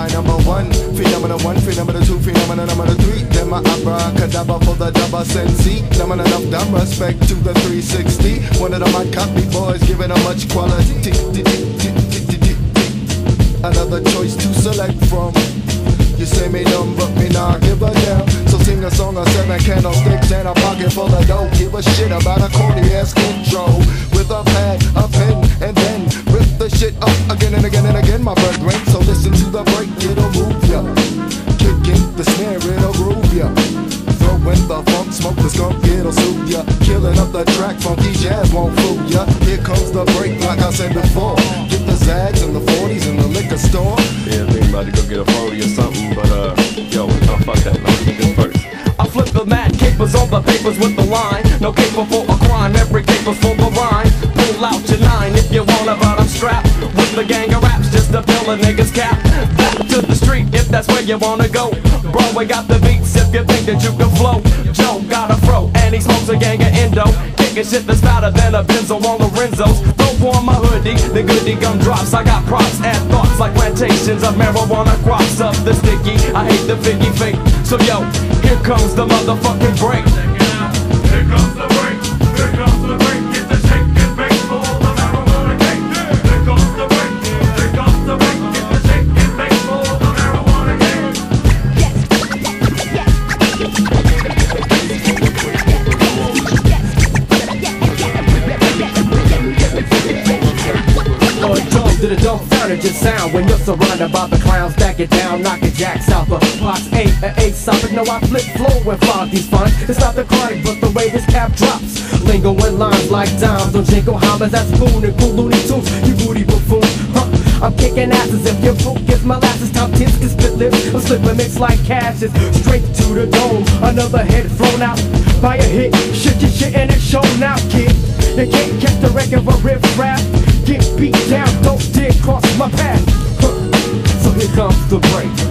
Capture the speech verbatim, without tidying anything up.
number one, phenomenon one, phenomenon two, phenomenon number three. Then my abracadabra for the double sensi. Numbing enough dumb respect to the three sixty. One of the my copy boys giving a much quality. Another choice to select from. You say me dumb, but me not give a damn. So sing a song of seven candlesticks and a pocket full of dough. Give a shit about a corny ass intro with a pad, a pen, and then rip the shit up again and again and again, my brethren. So listen to the break, it'll move ya. Kick in the snare, it'll groove ya. Throw in the funk, smoke the skunk, it'll soothe ya. Killing up the track, funky jazz won't fool ya. Here comes the break, like I said before. Get the Zags and the forties in the liquor store. Yeah, I think I'm about to go get a forty or something, but uh, yo, no, fuck that, no, this first. I flip the mad capers on the papers with the line. No caper for a crime, every caper's for the rhyme. Pull out your nine if you wanna, but I'm strapped with the gang of raps just to fill a nigga's cap. Back to the street if that's where you wanna go. Broadway got the beats if you think that you can flow. Joe got a fro and he smokes a gang of endo. Kicking shit that's fatter than a Benzo on Lorenzo's. Throw on my hoodie, the goodie gum drops. I got props and thoughts like plantations of marijuana crops up the sticky. I hate the figgy fake. So yo, here comes the motherfucking break. Here comes the break. Here comes the break. Get the shake and bake for all the marijuana cake. Here comes the break. Here comes the break. Get the shake and bake for all the marijuana cake. To the don't sound it just sound when you're surrounded by the clowns. Stack it down, knock it jacks out the box. Eight, an eight solid. No, I flip flow and find these fun. It's not the chronic, but the way this cap drops. Lingo in lines like dimes on Jingle Hammers. That's Spoon and cool Looney Tunes. You booty buffoon, huh? I'm kicking asses if your book gets my lasses. Top tips can spit lips. I'm slipping mix like cashes. Straight to the dome. Another head thrown out by a hit. Shit your shit and it's shown out, kid. You can't catch the wreck of a riff rap. Get beat down, don't dare cross my path. Huh. So here comes the break.